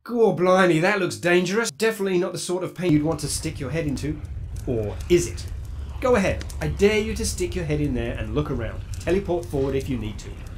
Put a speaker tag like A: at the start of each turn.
A: Gore blimey, that looks dangerous. Definitely not the sort of pain you'd want to stick your head into. Or is it? Go ahead. I dare you to stick your head in there and look around. Teleport forward if you need to.